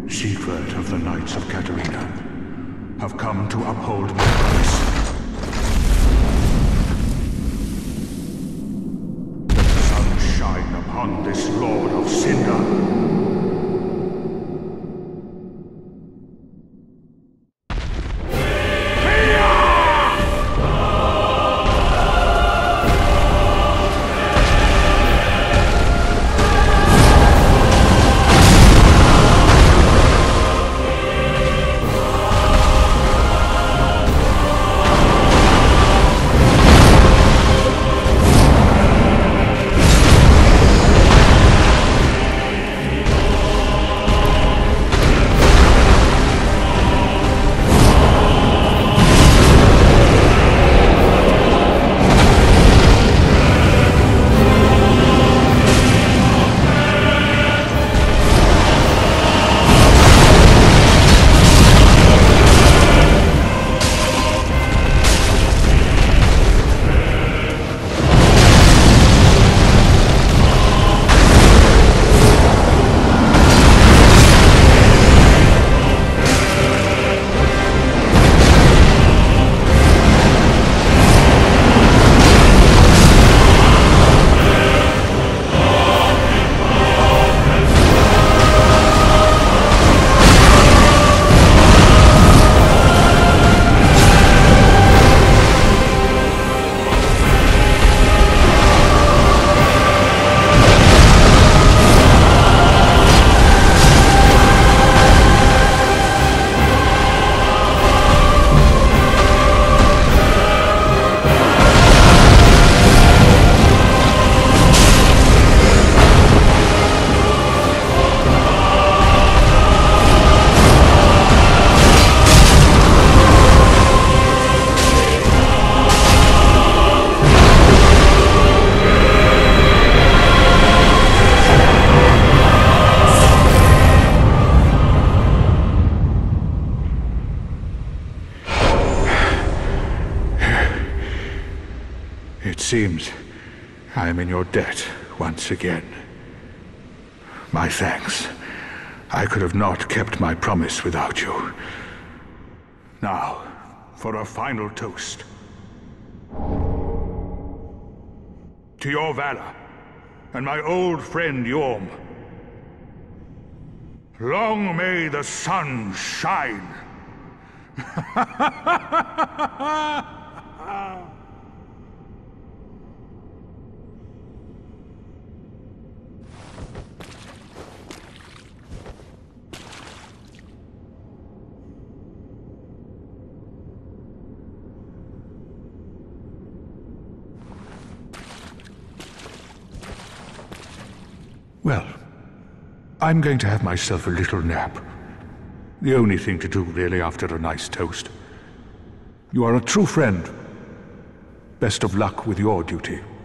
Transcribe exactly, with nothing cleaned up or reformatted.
Siegfried of the Knights of Catarina, have come to uphold my promise. Let the sun shine upon this Lord of Cinder. It seems I am in your debt once again. My thanks. I could have not kept my promise without you. Now, for a final toast. To your valor, and my old friend Yorm. Long may the sun shine! Well, I'm going to have myself a little nap. The only thing to do, really, after a nice toast. You are a true friend. Best of luck with your duty.